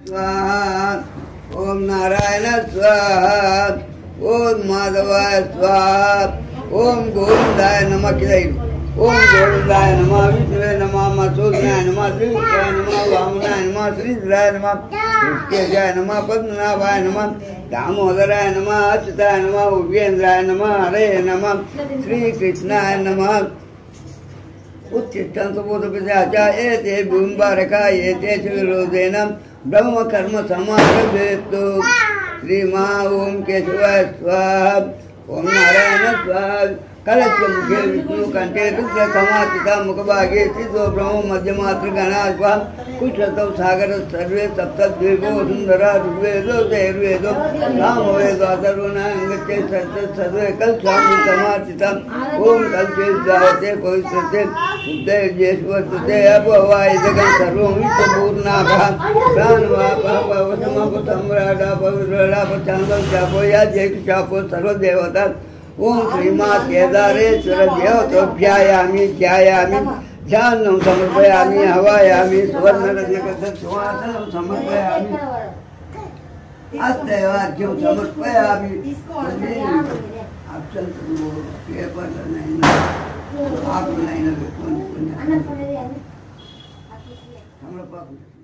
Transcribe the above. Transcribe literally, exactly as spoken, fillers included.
स्वाहा ओम नारायण स्वाहा ओम माधवाय स्वाहा ओम गोविंदाय नमः ओम गोविंदाय नमः विष्णुवे नमः मधुसूदनाय नमः श्रीविष्णाय नमः वामनाय नमः श्रीधराय नमः ऋषिकेशाय नमः पद्मनाभाय नमः दामोदराय नमः अच्युताय नमः उपेन्द्राय नमः हरे नमः श्रीकृष्णाय नमः उत्तिष्ठन्तु भूतपिशाचा एते बिम्बारका एते विरोधेन ब्रह्म कर्म समारभेतु श्रीमा ओम केशवाय स्वाहा ओम नारायण स्वाहा कलस्य मुखे विष्णु कंठे रुद्र समाचिता मुखभागे स्थितो ब्रह्म मध्यमात्र गणाश्वा कुशतौ सागर सर्वे सप्तद्वीपो सुंदरा ऋग्वेदो दैर्वेदो सामवेदो अथर्वणांगते सर्वे कलशामि समाचिता ओम कलशे जायते पवित्रते शुद्धे जेष्वते अपवायिदगं सर्वं विश्वपूर्णाभः प्राणवापः पवसमपसम्राडा पवित्रडा पचान्दं चापो या जैकशापो सर्वदेवता ओम श्रीमा केदारेश्वर देवतोभ्यायामि ध्यायामि ध्यानं समर्पयामि हवायामि सुवर्णरजकस्य सुवासनं समर्पयामि हस्तवाद्यं समर्पयामि अब्संत पेपर नहीं आप नहीं ना